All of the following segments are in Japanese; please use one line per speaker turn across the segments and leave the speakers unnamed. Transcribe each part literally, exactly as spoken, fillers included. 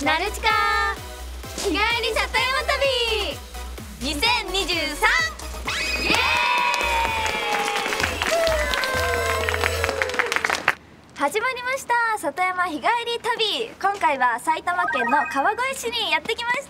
なるちか日帰り里山旅にせんにじゅうさんイエーイ。始まりました里山日帰り旅。今回は埼玉県の川越市にやってきました。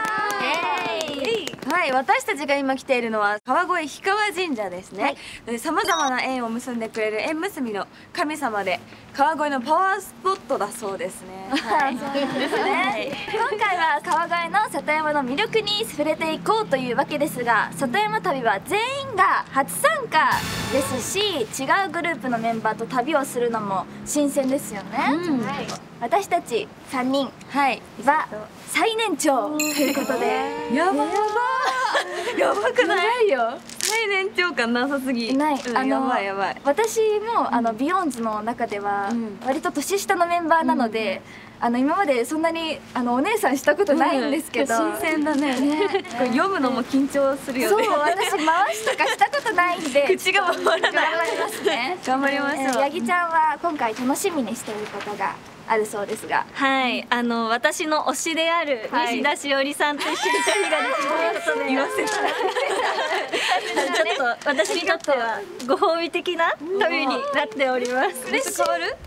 はい、私たちが今来ているのは川越氷川神社ですね。さまざまな縁を結んでくれる縁結びの神様で、川越のパワースポットだそうですね。
はい、そうですね。今回は川越の里山の魅力に触れていこうというわけですが、里山旅は全員が初参加ですし、違うグループのメンバーと旅をするのも新鮮ですよね。うん、はい、私たちさんにんは最年長ということで、
やばやばやばくないよ。最年長感なさすぎ
ない、
うん、あのやばいやばい。
私もあのビヨーンズの中では割と年下のメンバーなので、うん、あの今までそんなにあのお姉さんしたことないんですけど、
うん、新鮮だね。ねこれ読むのも緊張するよね。
そう、私回しとかしたことないんで
口が回らない。
頑張りますね。
頑張りましょう。
八木ちゃんは今回楽しみにしていることがあるそうですが、
はい、あの私の推しである西田しおりさんと一緒に旅ができるということで、言わせたらちょっと私にとってはご褒美的な旅になっております。
嬉しい。変わる？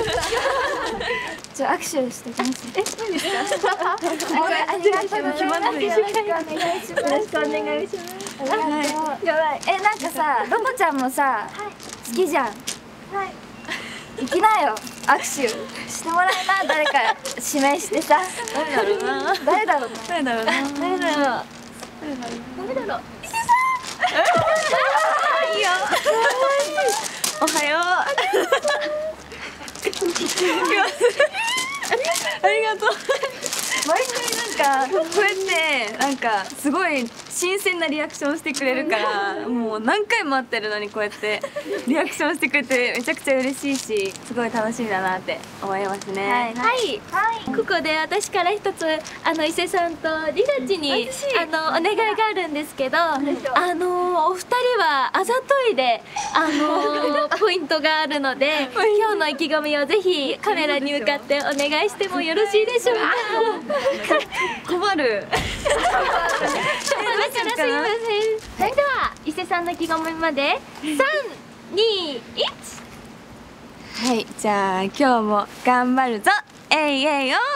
ちょ握手してきます。え、何ですか？
ありがとうございます。よろしくお願いします。
よろしくお願いします。やばい。え、なんかさ、ロボちゃんもさ、好きじゃん。はい。行きなよ、握手してもらえな。誰か指名してさ。
誰だろうな。
誰だろうな。
誰だろうな。
誰だろう。
誰だろう。伊勢さ
ん。いいよ。おはよう。ありがとう。毎回なんかこうやってなんかすごい新鮮なリアクションしてくれるから、もう何回も会ってるのにこうやってリアクションしてくれてめちゃくちゃ嬉しいし、すごい楽しみだなって思いますね。
はい、はいはい、ここで私から一つあの伊勢さんとリラチに、うん、あのお願いがあるんですけど、あのお二人はあざといであのポイントがあるので今日の意気込みをぜひカメラに向かってお願いしてもよろしいでしょうか。
困る。
すみません。それでは伊勢さんの意気込みまでさん、に、いち。
はい、じゃあ今日も頑張るぞ。えいえいおー。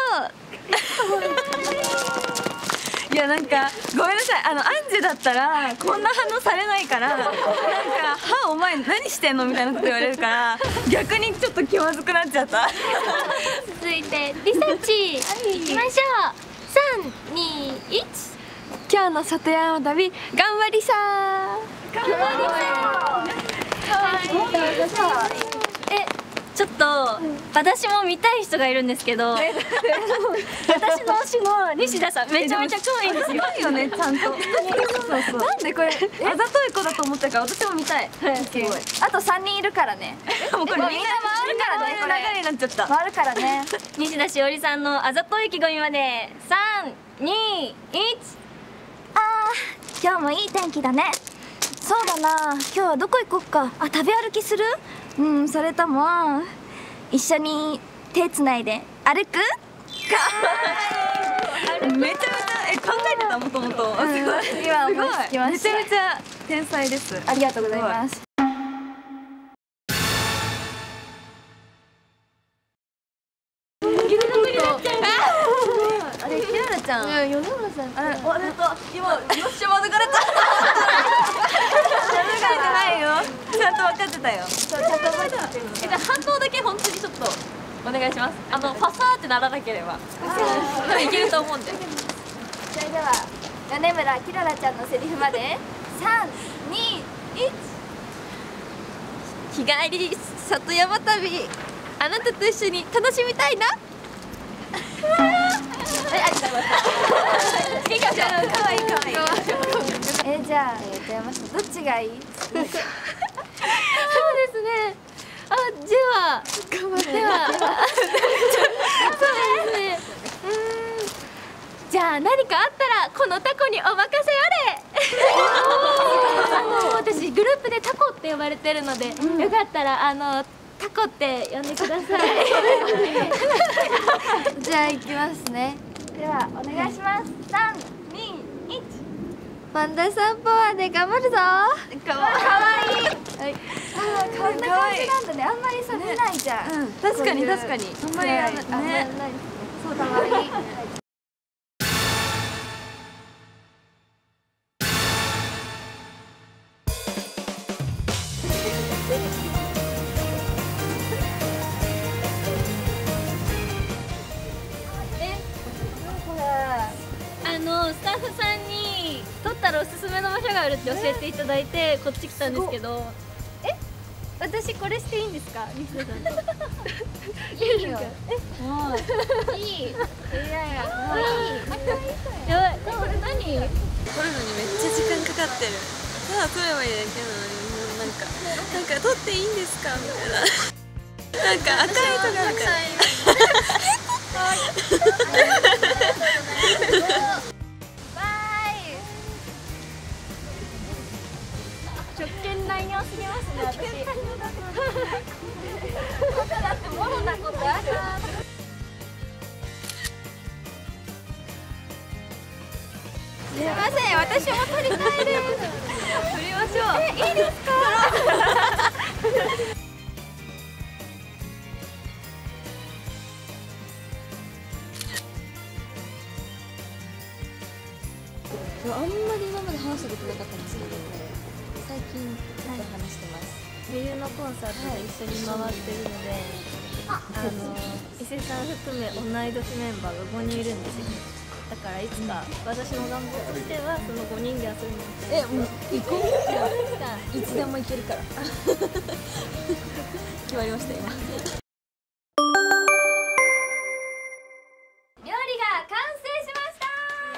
いやなんかごめんなさい、あのアンジュだったらこんな反応されないから、なんか「はお前何してんの?」みたいなこと言われるから逆にちょっと気まずくなっちゃった。
続いてリサーチいきましょう。さん、に、いち。
今日の里山旅頑張りさー。
頑張りさー。え、ちょっと、うん、私も見たい人がいるんですけど、私の推しの西田さんめちゃめちゃ可愛いんですよ。
可愛いよね、ちゃんと。そうそう。なんでこれあざとい子だと思ったから私も見たい。
すごい。あとさんにんいるからね。
もうこれみんな回るからね。これ流れになっちゃった。
回るからね。
西田しおりさんのあざとい意気込みまでさん、に、いち。
あー、今日もいい天気だね。そうだな、今日はどこ行こっか。あ、食べ歩きする？うん、それとも一緒に手つないで歩く？
めちゃめちゃえ考えてた、もともと。
今思いつきました。
めちゃめちゃ天才です。
ありがとうございます。
あれ、キララちゃん。
米村さん。
あれ、あれと今よっしゃまずかれた。まずかれてないよ。ちゃんと分かってたよ。
そう、ちゃんと覚えてた。
え、じゃあ反応だけ本当にちょっとお願いします。あのファサーってならなければ。でもいけると思うんで。
それでは米村キララちゃんのセリフまでさん、に、いち。
日帰り里山旅、あなたと一緒に楽しみたいな。
え、じゃあやってみましょう。どっちがいい？
そうですね。あ、ではではそうですね。じゃあ何かあったらこのタコにお任せあれ。あの私グループでタコって呼ばれてるので、うん、よかったらあのタコって呼んでください。
じ
じゃあ行きますね。
ではお願いします。三、二、一。
パンダ散歩はね頑張るぞ。かわいい。
かわいい。はい。こんな感じなんだね。あんまりさ見ないじゃん。
うん、確かに確かに。あんまりあんまね。
そうかわいい。
あのスタッフさんに撮ったらおすすめの場所があるって教えていただいてこっち来たんですけど、え私これしていいんですか、西田さんと。いいよ。えもういい。いやいやもういい。やばい、これ何？
撮るのにめっちゃ時間かかってる。ただ撮ればいいだけなのにもうなんかなんか撮っていいんですかみたいな。なんか赤いとかあるから。
直見内容すぎますね、私。だってもろなことある。すいません、私も撮りたいです。撮りましょう。え、いいですか？
あんまり今まで話したことなかったんですけど、最近ちょっと話してます。
冬のコンサートで一緒に回ってるので、あの伊勢さん含め同い年メンバーがごにんいるんですよ。だからいつか私の願望としてはそのごにんで遊びに行きたい。
え、もう行こう。いつでも行けるから。決まりました今。
料理が完成しました。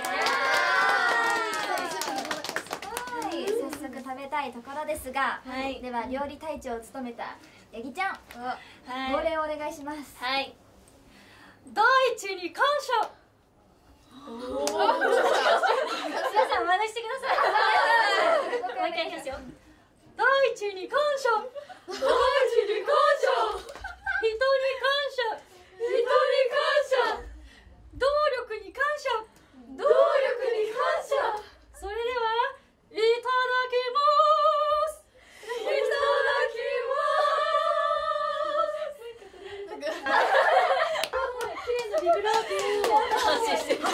早速食べたいところですが、
はい、
では料理隊長を務めたヤギちゃん、
はい、
号令をお願いします。
はい。第一に感謝。おお。皆さん真似してください。もう一回いきますよ。第一に感謝。第一に感謝。人に感謝。人に感謝。動力に感謝。動力に感謝。それではいただきます。いただきます。綺麗なビブラートを完成してる。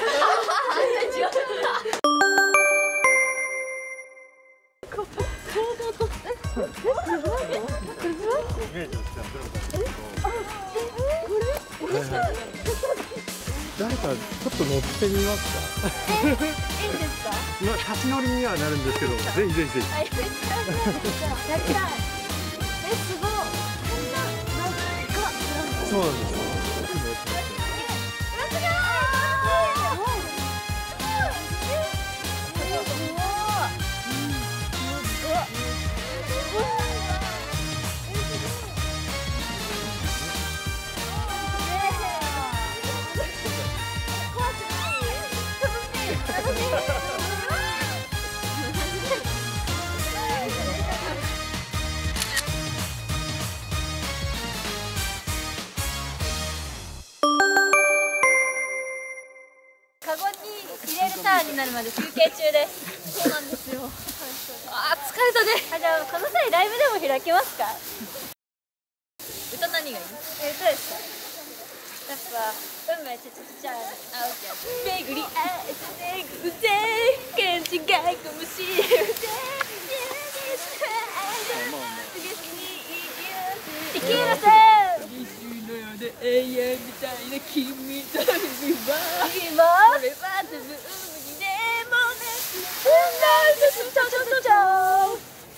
誰かちょっと乗ってみますか。
え、いいんですか？
まあ立ち乗りにはなるんですけど、ぜひぜひぜひ。
やりたい。え、すごい。こんな長か。
そうなんです。
カゴに入れるターンになるまで休憩中です。そうなんですよ。あー疲れたね。あ、じゃあこの際ライブでも開きますか。
歌何がいい？
え、どうですか。やっぱ運命ちゃちゃちゃあおちゃん巡り合えて偶然勘違いかもしれない。生きるぜ。のようで永遠みたいな君といるわ。今これはずぶにでもね。なんですちょちょちょちょ。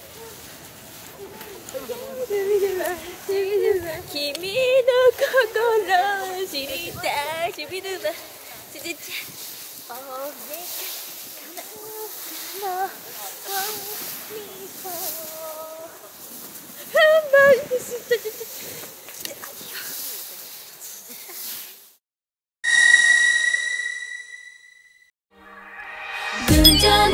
君の心知りたい。しびるわ。ちちち。お願いかなうかな。みほ。なんですちょちょちょ。群青